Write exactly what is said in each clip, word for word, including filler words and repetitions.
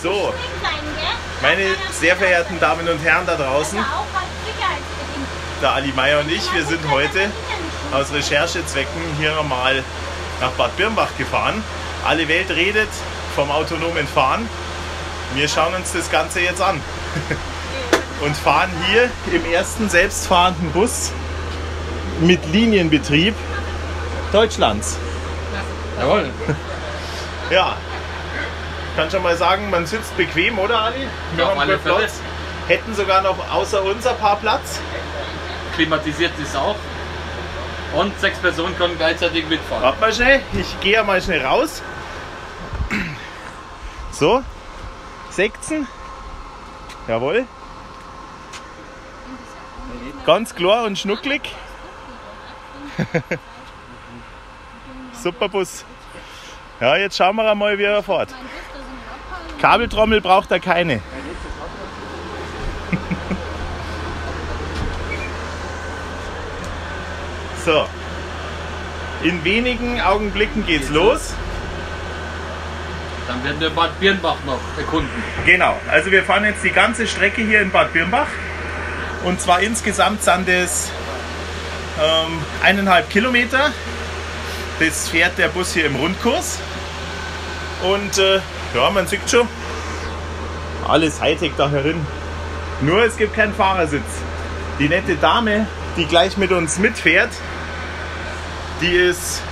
So, meine sehr verehrten Damen und Herren da draußen, der Ali Meier und ich, wir sind heute aus Recherchezwecken hier nochmal nach Bad Birnbach gefahren. Alle Welt redet vom autonomen Fahren. Wir schauen uns das Ganze jetzt an und fahren hier im ersten selbstfahrenden Bus mit Linienbetrieb Deutschlands. Jawohl. Ja, ich kann schon mal sagen, man sitzt bequem, oder Ali? Wir Ja, haben auf alle gut Platz. Hätten sogar noch außer uns ein paar Platz. Klimatisiert ist auch. Und sechs Personen können gleichzeitig mitfahren. Warte mal schnell, ich gehe ja mal schnell raus. So, sechzehn. Jawohl. Ganz klar und schnucklig. Super Bus. Ja, jetzt schauen wir mal, wie er fährt. Kabeltrommel braucht er keine. So. In wenigen Augenblicken geht's los. Dann werden wir Bad Birnbach noch erkunden. Genau, also wir fahren jetzt die ganze Strecke hier in Bad Birnbach. Und zwar insgesamt sind es ähm, eineinhalb Kilometer. Das fährt der Bus hier im Rundkurs. Und äh, ja, man sieht schon, alles Hightech da herin. Nur es gibt keinen Fahrersitz. Die nette Dame, die gleich mit uns mitfährt, die ist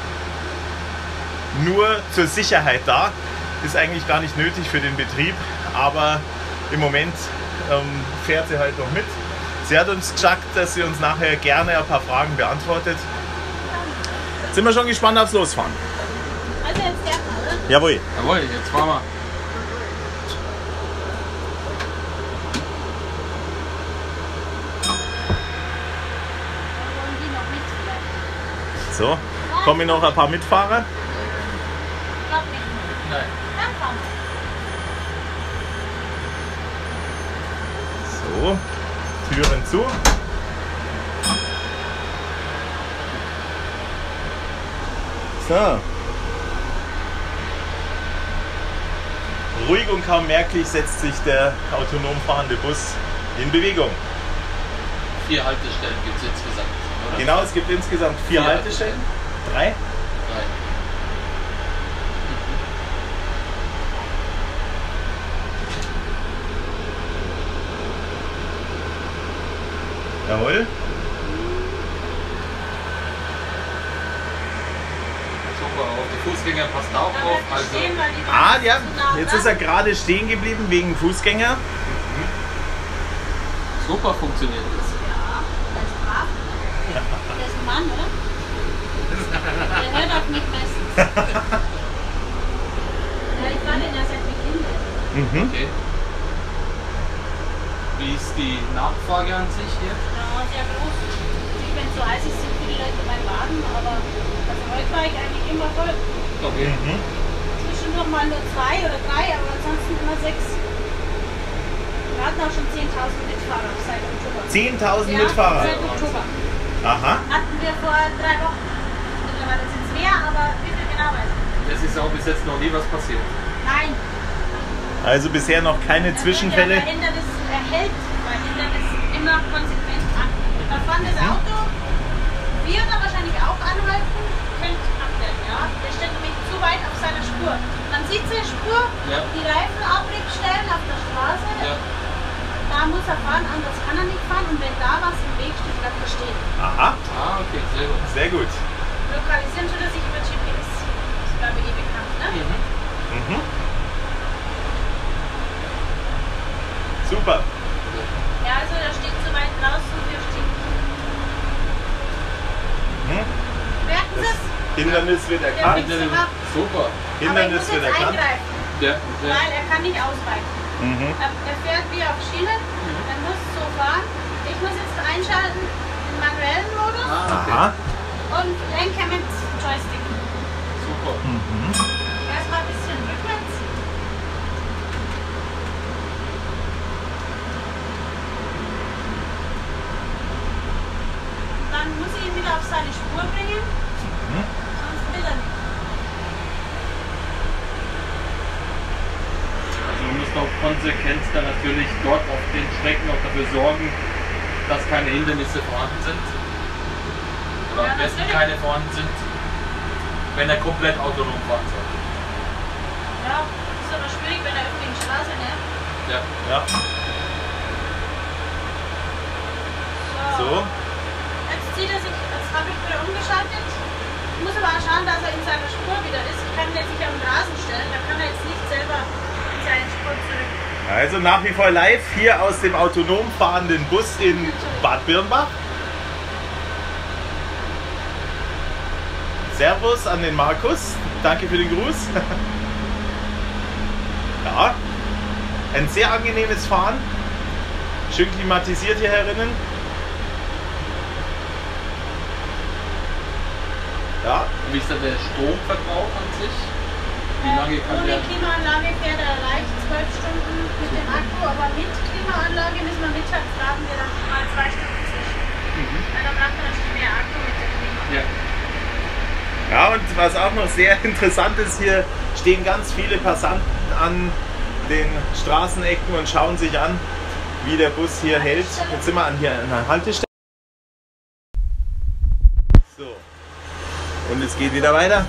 nur zur Sicherheit da. Ist eigentlich gar nicht nötig für den Betrieb, aber im Moment ähm, fährt sie halt noch mit. Sie hat uns gesagt, dass sie uns nachher gerne ein paar Fragen beantwortet. Sind wir schon gespannt aufs Losfahren? Also jetzt der Fall. Jawohl. Jawohl, jetzt fahren wir. Wollen die noch mit vielleicht? So, kommen noch ein paar Mitfahrer. Ich glaube nicht. Nein. Dann fahren wir. So, Türen zu. So. Ruhig und kaum merklich setzt sich der autonom fahrende Bus in Bewegung. Vier Haltestellen gibt es insgesamt. Oder? Genau, es gibt insgesamt vier, Vier Haltestellen. Drei? Drei. Jawohl. Super, auf die Fußgänger passt auch Da auf. bleibt Also stehen, weil die Ah, Wand ja, ist zu nah jetzt dran. ist er gerade stehen geblieben wegen Fußgänger. super funktioniert das. Ja, der ist brav. Der ist ein Mann, oder? Der hört auf mich meistens. Ja, ich war den ja seit Beginn. Mhm. Okay. Wie ist die Nachfrage an sich hier? Ja, sehr groß. Ich bin zu heiß, es sind viele Leute beim Baden, aber also heute war ich eigentlich immer voll. Okay. Mhm. Zwischendurch mal nur zwei oder drei, aber ansonsten immer sechs. Wir hatten auch schon zehntausend Mitfahrer seit Oktober. zehntausend Ja, Mitfahrer. seit Oktober. Aha. Hatten wir vor drei Wochen. Mittlerweile sind es mehr, aber wie viel genau weiß ich nicht. Es ist auch bis jetzt noch nie was passiert. Nein. Also bisher noch keine Zwischenfälle. Der Hindernis erhält, weil Hindernis immer konsequent an. Da fahren das Auto, wir da wahrscheinlich auch anhalten, könnt abwärts, ja. Der steht nämlich zu weit auf seiner Spur. Man sieht seine Spur, Ja. die Reifenabriebstellen auf der Straße, Ja. da muss er fahren, anders kann er nicht fahren und wenn da was im Weg steht, bleibt er stehen. Aha, Ah, okay, sehr gut. sehr gut. Lokalisieren tut er sich über G P S. Das ist glaube ich eh bekannt, ne? Mhm. Mhm. Super. Ja, also der steht zu weit draußen, wir stehen. Mhm. Merken Sie Das es? Hindernis wird Der erkannt. biegt sich ab. Super. Aber ich Hindernis muss wird jetzt erkannt. eingreifen, Ja, sehr. weil er kann nicht ausweichen. Mhm. Er, er fährt wie auf Schiene, er muss so fahren. Ich muss jetzt einschalten den manuellen Modus Ah, okay. Aha. und lenke mit Joystick. Super. Mhm. Erstmal ein bisschen rückwärts. Dann muss ich ihn wieder auf seine Spur bringen, Mhm. sonst will er nicht. auch konsequent dann natürlich dort auf den Strecken auch dafür sorgen, dass keine Hindernisse vorhanden sind. Oder am besten keine vorhanden sind, wenn er komplett autonom fahren soll. Ja, das ist aber schwierig, wenn er öffentliche Straße, ne? Ja. Ja. So. So. Jetzt zieht er sich, jetzt habe ich wieder umgeschaltet. Ich muss aber auch schauen, dass er in seiner Spur wieder ist. Ich kann ihn jetzt nicht auf den Rasen stellen, da kann er jetzt nicht selber in seine Spur zurück. Also nach wie vor live hier aus dem autonom fahrenden Bus in Bad Birnbach. Servus an den Markus. Danke für den Gruß. Ja, ein sehr angenehmes Fahren. Schön klimatisiert hier herinnen. Ja. Wie ist denn der Stromverbrauch an sich? Wie lange kann Ohne der? Klimaanlage fährt er leicht zwölf Stunden mit dem Akku, aber mit Klimaanlage müssen wir mittags laden wir dann mal zwei Stunden zwischen. Mhm. Weil da braucht man natürlich mehr Akku mit dem Klima. Ja. Ja, und was auch noch sehr interessant ist, hier stehen ganz viele Passanten an den Straßenecken und schauen sich an, wie der Bus hier hält. Jetzt sind wir an hier an der Haltestelle. So. Und es geht wieder weiter.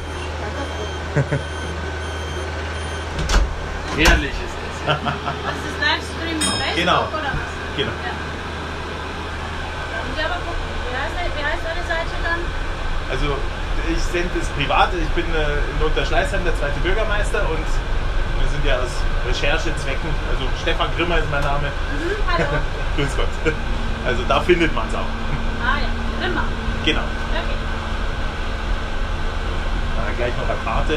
Herrlich ist es. Was ist das Livestream Facebook Genau. oder was? Genau. Ja. Und ja, aber gucken, wie heißt, wie heißt eure Seite dann? Also ich sende es privat. Ich bin äh, in Unterschleißheim der zweite Bürgermeister und wir sind ja aus Recherchezwecken. Also Stefan Grimmer ist mein Name. Mhm, hallo. Grüß Gott. Also da findet man es auch. Ah ja, Grimmer. Genau. Okay. Ah, gleich noch eine Karte.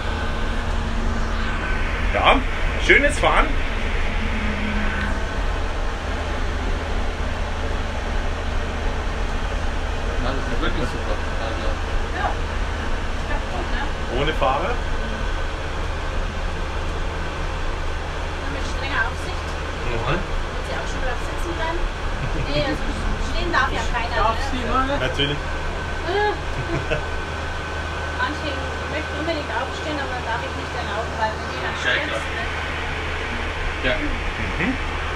Ja, schönes Fahren. Ja, das ist wirklich super. Also, Ja. Ja, gut, ne? Ohne Fahrer. Mit strenger Aufsicht. Mhm. Wird sie auch schon wieder sitzen bleiben? Nee, also stehen darf ja keiner. darf Ne? sie mal? Natürlich. Äh. Manche möchten unbedingt aufstehen, aber dann darf ich nicht erlauben, weil wenn die dann Ja, stürzt, klar. ne? Ja. Mhm.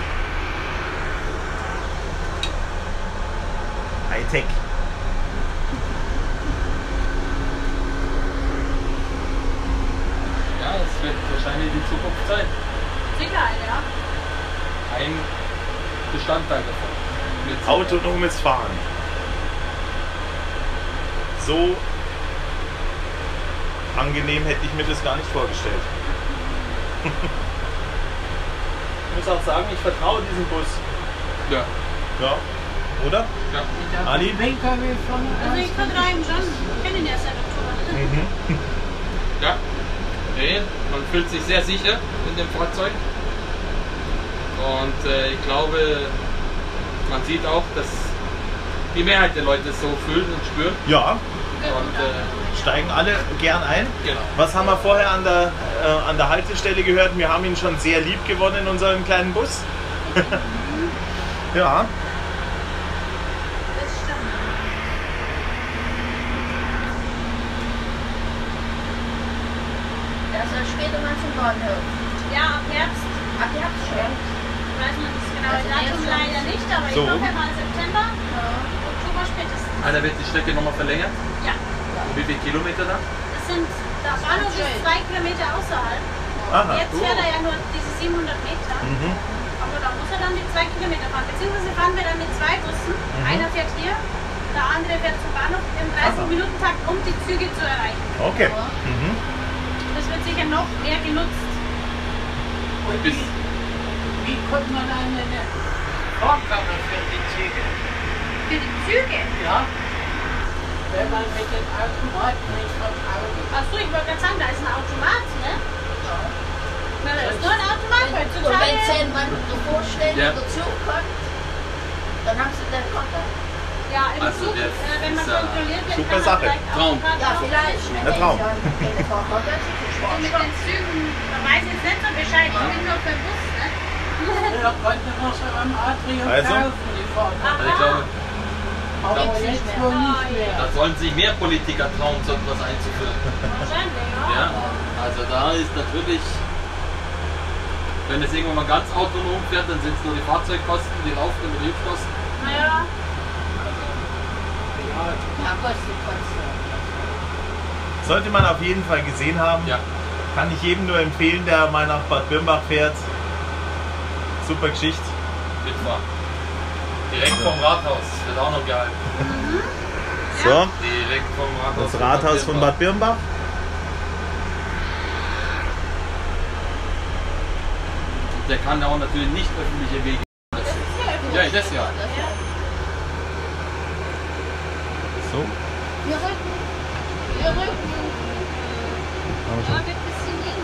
Hightech. Ja, es wird wahrscheinlich die Zukunft sein. Sicherheit, ja. Ein Bestandteil davon. Mit Sicherheit. Autonomes Fahren. So angenehm hätte ich mir das gar nicht vorgestellt. Ich muss auch sagen, ich vertraue diesem Bus. Ja. Ja, oder? Ja. Ali? Also ich vertraue ihm schon. Ich kenne ihn ja selber schon. Mhm. Ja. Nee, man fühlt sich sehr sicher in dem Fahrzeug. Und äh, ich glaube, man sieht auch, dass die Mehrheit der Leute es so fühlen und spüren. Ja, Und äh, steigen alle gern ein. genau. Was haben wir vorher an der, äh, an der Haltestelle gehört? Wir haben ihn schon sehr lieb gewonnen in unserem kleinen Bus. Ja, Das stimmt. Der soll später mal zum Bahnhof. Ja, ab Herbst. Ach, ihr habt schon. Ich weiß noch das genaue Also Datum jetzt leider schon. nicht, aber So. ich hoffe mal September, Oktober spätestens. Ah, da wird die Strecke nochmal verlängert. Ja, Und wie viele Kilometer da? das sind, der Bahnhof ist zwei Kilometer außerhalb. aha. Jetzt fährt er ja nur diese siebenhundert Meter. Mhm. Aber da muss er dann die zwei Kilometer fahren. Beziehungsweise fahren wir dann mit zwei Bussen. Einer fährt hier, der andere fährt zum Bahnhof im dreißig Minuten Takt, um die Züge zu erreichen. Okay. Mhm. Das wird sicher noch mehr genutzt. Und Bis, wie, wie kommt man an eine Vorkammer für die Züge? Für die Züge? Ja? Wenn man mit dem Automaten nicht vertraut ist. Achso, ich wollte gerade sagen, da ist ein Automat, ne? Ja. Na, da ist nur ein Automat Und wenn heutzutage. zehn Mann davor stehen Ja. und dazu kommt, dann haben sie den Konto. Ja, im Also Zug, der äh, wenn man ist, äh, kontrolliert wird, super kann man Sache. vielleicht auch Traum. gerade Ja, auch- vielleicht. Wenn Der sie Traum. ja keine Vorkommen, dann sind sie Und mit Spaß. den Zügen, da weiß ich jetzt nicht so Bescheid. Ich bin nur beim Bus, ne? Da konnte man so am Atrium Also? kaufen, die Vorkammer. also ich glaube, Aber Gibt's nicht jetzt mehr. wohl Ah, nicht ja. da mehr. sollen sich mehr Politiker trauen, so etwas einzuführen. Wahrscheinlich, ja. Ja, also da ist natürlich Wenn es irgendwann mal ganz autonom fährt, dann sind es nur die Fahrzeugkosten, die Lauf- und Betriebskosten. Naja. Ja, kostet trotzdem. Sollte man auf jeden Fall gesehen haben. Ja. Kann ich jedem nur empfehlen, der mal nach Bad Birnbach fährt. Super Geschichte. Mitfahren. Direkt vom Rathaus, wird auch noch gehalten. So, Direkt vom Rathaus. das Rathaus von Bad Birnbach. Der kann auch natürlich nicht öffentliche Wege. Das ist ja öffentlich. Ja, das ja. So. Wir rücken. Wir rücken. Ja, wird ein bisschen eng.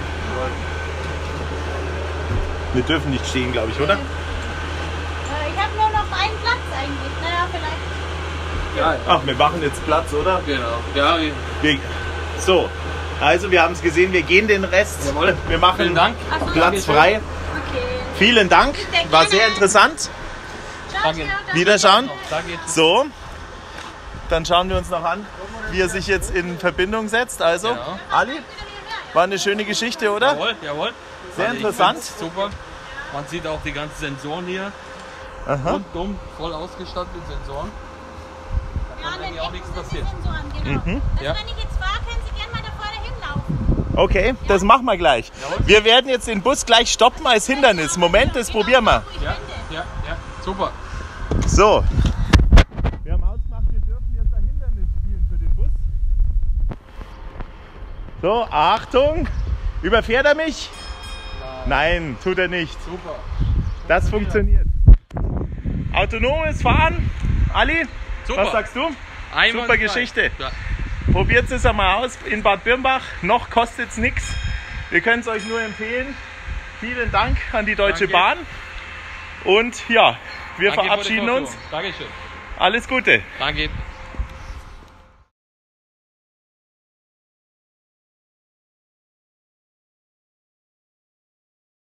Wir dürfen nicht stehen, glaube ich, oder? Äh, ich habe nur noch einen Platz eigentlich. Naja, vielleicht. Ja, Ach, wir machen jetzt Platz, oder? genau. Ja, Wir, so, also wir haben es gesehen, wir gehen den Rest. Jawohl. Wir machen Vielen Dank. Ach so. Platz frei. Okay. Vielen Dank, war sehr interessant. Ciao, Danke. ciao, danke. Wiederschauen. danke. So, dann schauen wir uns noch an, wie er sich jetzt in Verbindung setzt. Also, Ja. Ali, war eine schöne Geschichte, oder? Jawohl, jawohl. Sehr Also ich interessant. find's Super. Man sieht auch die ganzen Sensoren hier. Aha. Rundum voll ausgestattet mit Sensoren. Da Ja, kann dann eigentlich auch nichts Ecken sind passieren. die Sensoren, genau. Mhm. Das, Ja. wenn ich jetzt fahre, können Sie gerne mal da vorne hinlaufen. Okay, das machen wir gleich. Jawohl. Wir werden jetzt den Bus gleich stoppen als Hindernis. Moment, das probieren wir. Ja, ja, ja. Super. So. Wir haben ausgemacht, wir dürfen jetzt ein Hindernis spielen für den Bus. So, Achtung. Überfährt er mich? Nein, tut er nicht. Super. Das funktioniert. Autonomes Fahren. Ali, Super. was sagst du? Einmal Super frei. Geschichte. Ja. Probiert es einmal aus in Bad Birnbach. Noch kostet es nichts. Wir können es euch nur empfehlen. Vielen Dank an die Deutsche Danke. Bahn. Und ja, wir Danke für die verabschieden uns. Vorführung. Dankeschön. Alles Gute. Danke.